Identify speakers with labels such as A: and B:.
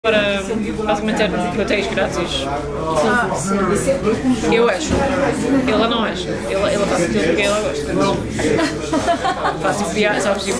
A: Para basicamente ter hotéis grátis. Eu acho. Ela não acha. Ela faz aquilo porque ela gosta. Faço viagens, sabes?